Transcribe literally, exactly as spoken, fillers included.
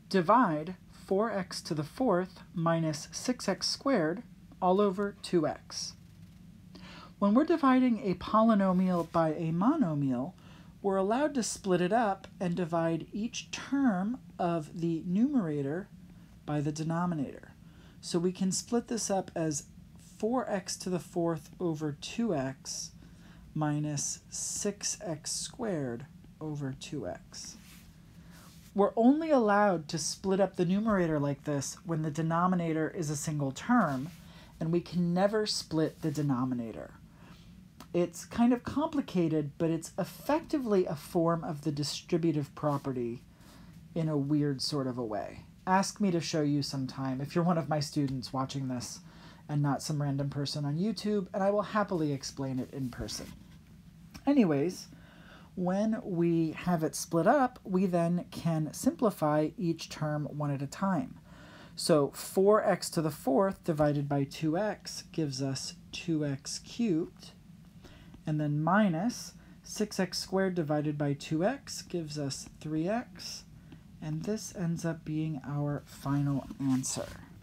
divide four x to the fourth minus six x squared all over two x. When we're dividing a polynomial by a monomial, we're allowed to split it up and divide each term of the numerator by the denominator. So we can split this up as four x to the fourth over two x minus six x squared over two x. We're only allowed to split up the numerator like this when the denominator is a single term, and we can never split the denominator. It's kind of complicated, but it's effectively a form of the distributive property in a weird sort of a way. Ask me to show you sometime if you're one of my students watching this and not some random person on YouTube, and I will happily explain it in person. Anyways, when we have it split up, we then can simplify each term one at a time. So four x to the fourth divided by two x gives us two x cubed, and then minus six x squared divided by two x gives us three x, and this ends up being our final answer.